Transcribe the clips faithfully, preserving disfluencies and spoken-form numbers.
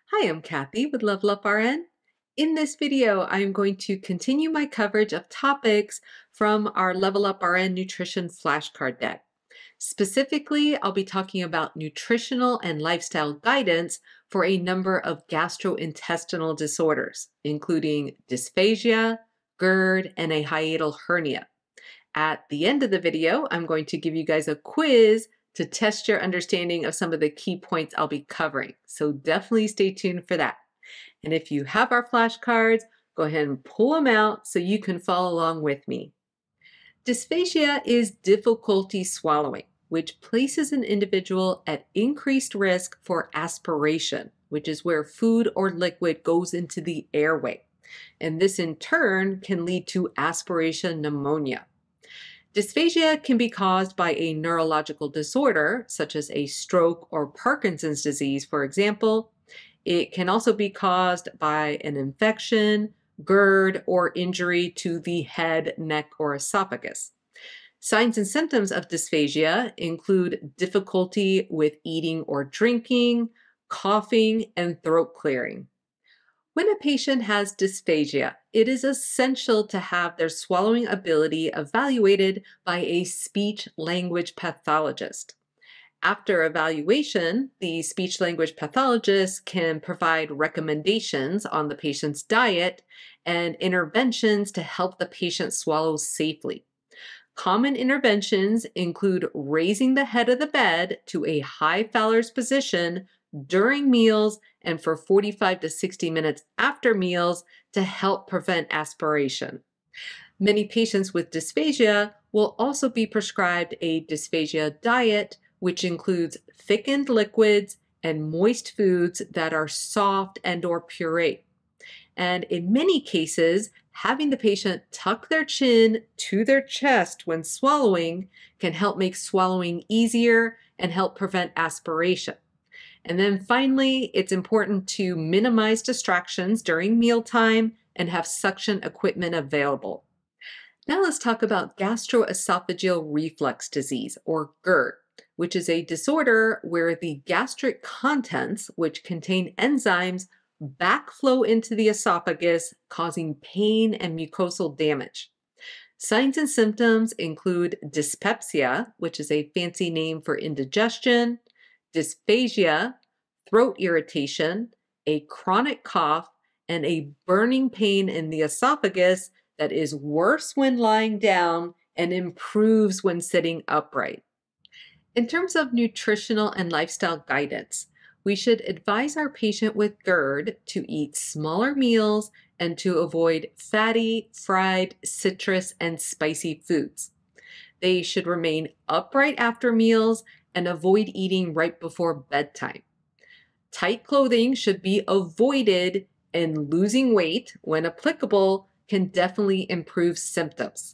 Hi, I'm Cathy with Level Up R N. In this video, I am going to continue my coverage of topics from our Level Up R N Nutrition flashcard deck. Specifically, I'll be talking about nutritional and lifestyle guidance for a number of gastrointestinal disorders, including dysphagia, GERD, and a hiatal hernia. At the end of the video, I'm going to give you guys a quiz to test your understanding of some of the key points I'll be covering. So definitely stay tuned for that. And if you have our flashcards, go ahead and pull them out so you can follow along with me. Dysphagia is difficulty swallowing, which places an individual at increased risk for aspiration, which is where food or liquid goes into the airway. And this in turn can lead to aspiration pneumonia. Dysphagia can be caused by a neurological disorder, such as a stroke or Parkinson's disease, for example. It can also be caused by an infection, GERD, or injury to the head, neck, or esophagus. Signs and symptoms of dysphagia include difficulty with eating or drinking, coughing, and throat clearing. When a patient has dysphagia, it is essential to have their swallowing ability evaluated by a speech-language pathologist. After evaluation, the speech-language pathologist can provide recommendations on the patient's diet and interventions to help the patient swallow safely. Common interventions include raising the head of the bed to a high Fowler's position during meals and for forty-five to sixty minutes after meals to help prevent aspiration. Many patients with dysphagia will also be prescribed a dysphagia diet, which includes thickened liquids and moist foods that are soft and or puree. And in many cases, having the patient tuck their chin to their chest when swallowing can help make swallowing easier and help prevent aspiration. And then finally, it's important to minimize distractions during mealtime and have suction equipment available. Now let's talk about gastroesophageal reflux disease, or GERD, which is a disorder where the gastric contents, which contain enzymes, backflow into the esophagus, causing pain and mucosal damage. Signs and symptoms include dyspepsia, which is a fancy name for indigestion, dysphagia, throat irritation, a chronic cough, and a burning pain in the esophagus that is worse when lying down and improves when sitting upright. In terms of nutritional and lifestyle guidance, we should advise our patient with GERD to eat smaller meals and to avoid fatty, fried, citrus, and spicy foods. They should remain upright after meals and avoid eating right before bedtime. Tight clothing should be avoided, and losing weight, when applicable, can definitely improve symptoms.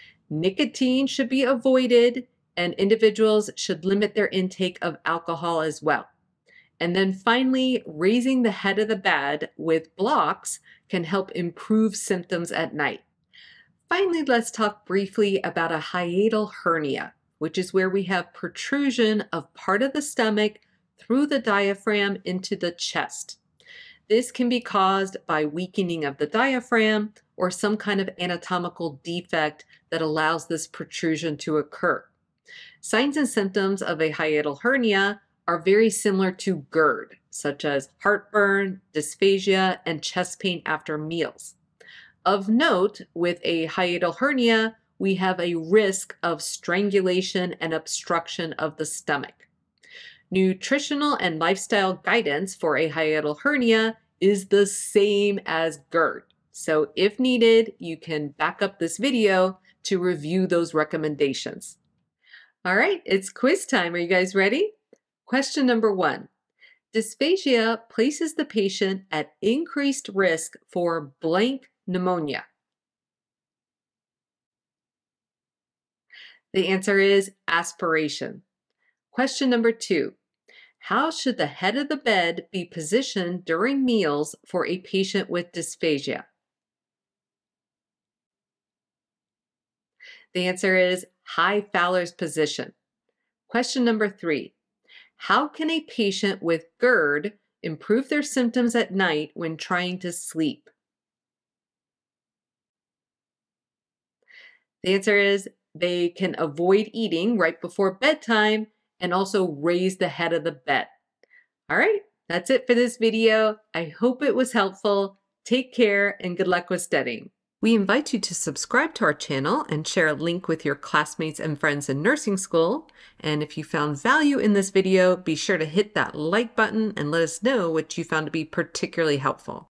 Nicotine should be avoided, and individuals should limit their intake of alcohol as well. And then finally, raising the head of the bed with blocks can help improve symptoms at night. Finally, let's talk briefly about a hiatal hernia, which is where we have protrusion of part of the stomach through the diaphragm into the chest. This can be caused by weakening of the diaphragm or some kind of anatomical defect that allows this protrusion to occur. Signs and symptoms of a hiatal hernia are very similar to GERD, such as heartburn, dysphagia, and chest pain after meals. Of note, with a hiatal hernia, we have a risk of strangulation and obstruction of the stomach. Nutritional and lifestyle guidance for a hiatal hernia is the same as GERD. So if needed, you can back up this video to review those recommendations. All right, it's quiz time. Are you guys ready? Question number one. Dysphagia places the patient at increased risk for blank pneumonia. The answer is aspiration. Question number two. How should the head of the bed be positioned during meals for a patient with dysphagia? The answer is high Fowler's position. Question number three. How can a patient with GERD improve their symptoms at night when trying to sleep? The answer is they can avoid eating right before bedtime and also raise the head of the bed. All right, that's it for this video. I hope it was helpful. Take care and good luck with studying. We invite you to subscribe to our channel and share a link with your classmates and friends in nursing school. And if you found value in this video, be sure to hit that like button and let us know what you found to be particularly helpful.